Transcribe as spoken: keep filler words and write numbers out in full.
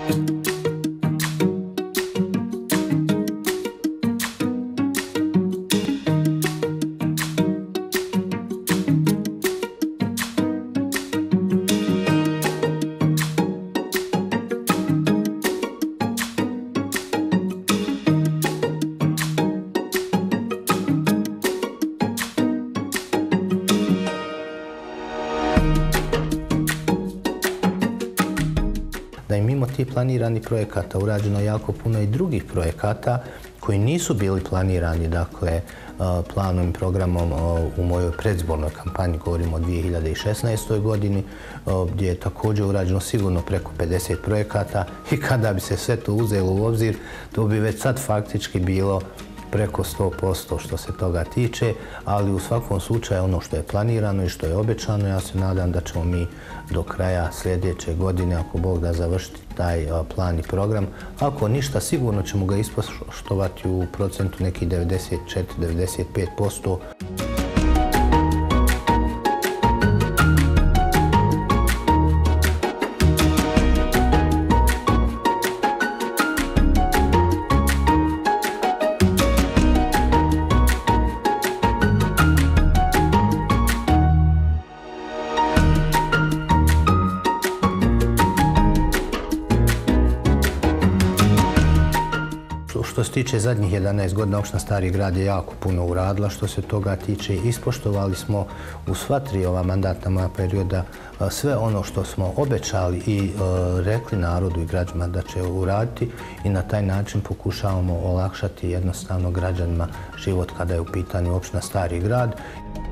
Da je mimo tih planiranih projekata urađeno jako puno i drugih projekata koji nisu bili planirani, dakle, planom i programom u mojoj predizbornoj kampanji, govorimo o dvije hiljade šesnaestoj godini, gdje je također urađeno sigurno preko pedeset projekata i kada bi se sve to uzelo u obzir, to bi već sad faktički bilo preko sto posto što se toga tiče, ali u svakom slučaju ono što je planirano i što je obećano, ja se nadam da ćemo mi do kraja sljedeće godine, ako Bog da, završiti taj plan i program. Ako ništa, sigurno ćemo ga ispoštovati u procentu nekih devedeset četiri do devedeset pet posto. Što se tiče zadnjih jedanaest godina, opština Stari Grad je jako puno uradila. Što se toga tiče, ispoštovali smo u sva tri ova mandatna moja perioda sve ono što smo obećali i rekli narodu i građanima da će uraditi i na taj način pokušavamo olakšati jednostavno građanima život kada je u pitanju opština Stari Grad.